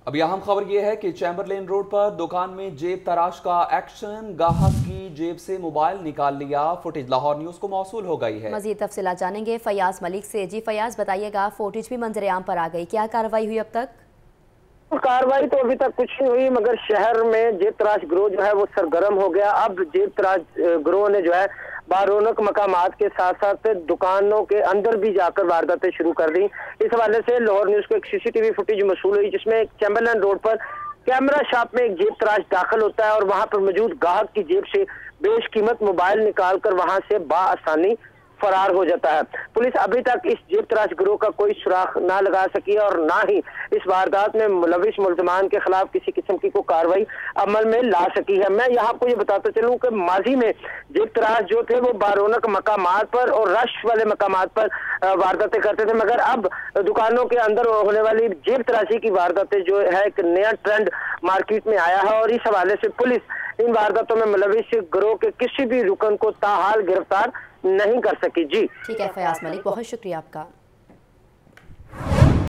अब यहाँ खबर यह है कि चैम्बरलेन रोड पर दुकान में जेब तराश का एक्शन, गाहक की जेब से मोबाइल निकाल लिया। फुटेज लाहौर न्यूज को मौसूल हो गई है। मजीद तफसीलात जानेंगे फयाज मलिक से। जी फयाज, बताइएगा, फुटेज भी मंजर आम पर आ गई, क्या कार्रवाई हुई अब तक? कार्रवाई तो अभी तक कुछ नहीं हुई, मगर शहर में जेब तराश गिरोह जो है वो सरगर्म हो गया। अब जेब तराश गिरोह ने जो है बारौनक मकामात के साथ साथ दुकानों के अंदर भी जाकर वारदातें शुरू कर दी। इस हवाले से लाहौर न्यूज को एक सीसीटीवी फुटेज मौसूल हुई, जिसमें चैम्बरलेन रोड पर कैमरा शॉप में एक जेब तराश दाखिल होता है और वहां पर मौजूद गाहक की जेब से बेशकीमत मोबाइल निकालकर वहां से बाआसानी फरार हो जाता है। पुलिस अभी तक इस जेब तराश गिरोह का कोई सुराग ना लगा सकी और ना ही इस वारदात में मुलविस मुल्ज़िमान के खिलाफ किसी किस्म की कोई कार्रवाई अमल में ला सकी है। मैं यहाँ आपको ये बताता चलूँ कि माजी में जेब तराश जो थे वो बारौनक मकामात पर और रश वाले मकामात पर वारदातें करते थे, मगर अब दुकानों के अंदर होने वाली जेब तराशी की वारदातें जो है एक नया ट्रेंड मार्केट में आया है और इस हवाले से पुलिस इन वारदातों में मुलविस गिरोह के किसी भी रुकन को ताहाल गिरफ्तार नहीं कर सकी। जी ठीक है फयाज मलिक, बहुत शुक्रिया आपका।